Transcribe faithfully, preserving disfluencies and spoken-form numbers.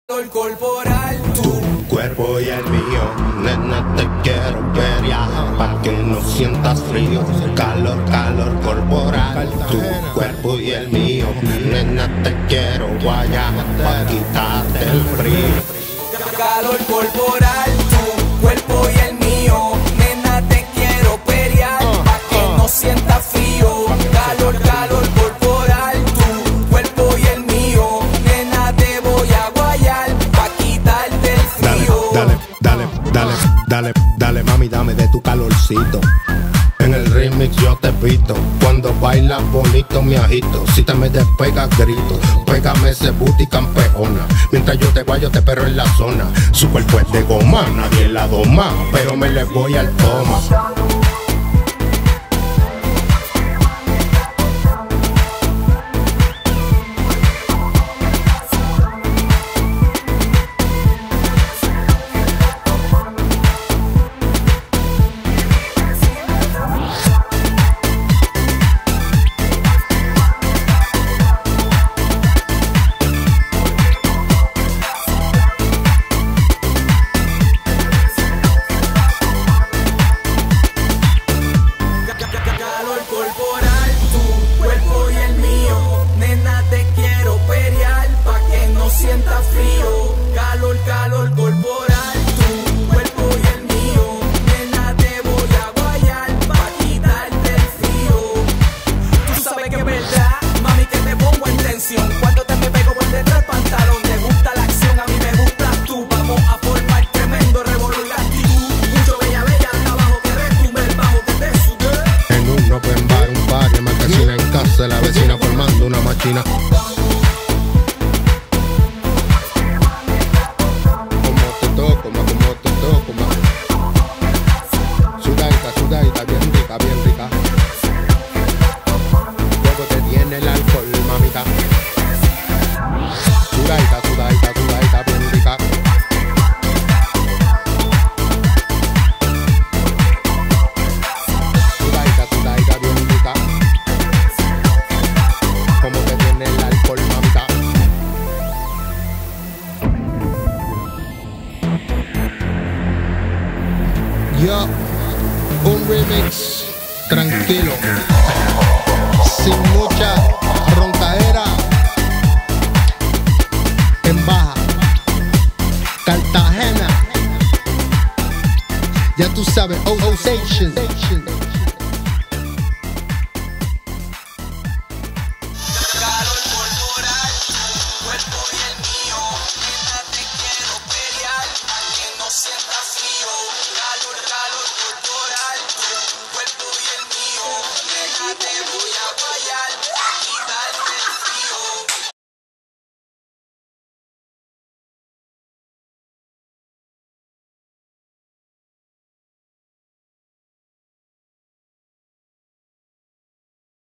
El corporal, tu cuerpo y el mío, nena, te quiero ver ya, pa' que no sientas frío, calor, calor corporal. Tu cuerpo y el mío, nena, te quiero guayar, pa' quitarte el frío. calor corporal, tu cuerpo y el mío, nena, te quiero pelear, pa' que no sientas frío, calor, calor corporal, tu cuerpo y el mío, nena, te voy a guayar, pa' quitarte el frío. Dale, dale, dale, dale, dale, dale, mami, dame de tu calorcito. En el remix yo te pito, cuando bailas bonito me agito. Si te me despegas grito, pégame ese booty campeona. Mientras yo te guayo te perro en la zona. Su cuerpo es de goma, nadie la doma, pero me le voy al toma. Corporal, tu cuerpo y el mío, nena, te quiero pelear, pa' que no sientas frío, calor, calor corporal, tu cuerpo y el mío, nena, te voy a guayar, pa' quitarte el frío. Tú sabes que es verdad, mami, que te pongo en tensión, cuando te me pego por detrás pantalón, te gusta la acción, a mí me gustas tú, vamos a formar tremendo revolú y actitud, mucho bella, bella, hasta abajo que retumbe el bajo que te sube. En un open bar, un party, marquesina en casa, la vecina formando una máquina. Como te toco, ma, como te toco, ma. Sudadita, sudadita, bien rica, bien rica. Luego te tiene el alcohol, mamita. Sudadita, sudadita, sudadita, bien rica. Sudadita, sudadita, bien rica. Como te tiene el alcohol, mamita. Yo, un remix tranquilo, sin mucha roncadera, en Baja Cartagena. Ya tú sabes, O O Station.